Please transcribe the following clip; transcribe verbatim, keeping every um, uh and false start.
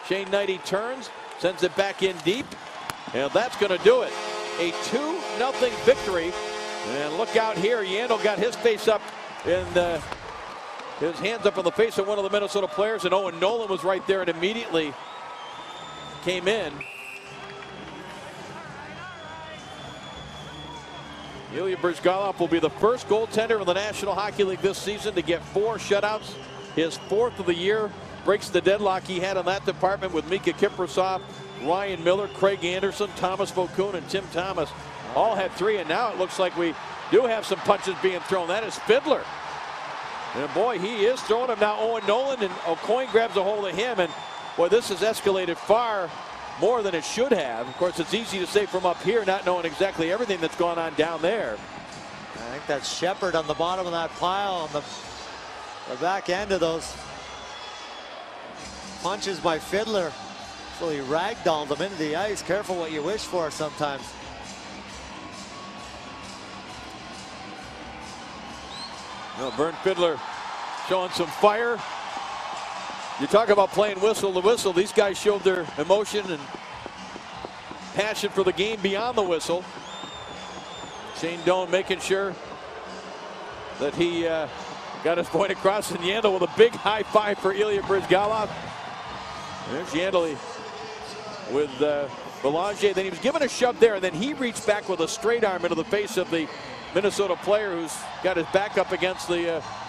Shane Knighty turns, sends it back in deep, and that's going to do it. A two nothing victory. And look out here, Yandel got his face up and uh, his hands up in the face of one of the Minnesota players, and Owen Nolan was right there and immediately came in. Ilya Bryzgalov will be the first goaltender in the National Hockey League this season to get four shutouts. His fourth of the year, breaks the deadlock he had in that department with Mika Kiprasov, Ryan Miller, Craig Anderson, Thomas Vokoun, and Tim Thomas. All had three, and now it looks like we do have some punches being thrown. That is Fiddler. And boy, he is throwing them now. Owen Nolan, and O'Coin grabs a hold of him, and boy, this has escalated far more than it should have. Of course, it's easy to say from up here, not knowing exactly everything that's going on down there. I think that's Sheppard on the bottom of that pile, on the, the back end of those punches by Fiddler. So he ragdolled him into the ice. Careful what you wish for sometimes. Well, Vernon Fiddler showing some fire. You talk about playing whistle to whistle. These guys showed their emotion and passion for the game beyond the whistle. Shane Doan making sure that he uh, got his point across, and Yandel with a big high five for Ilya Bryzgalov. There's Yandel with uh, Belanger. Then he was given a shove there, and then he reached back with a straight arm into the face of the Minnesota player who's got his back up against the uh,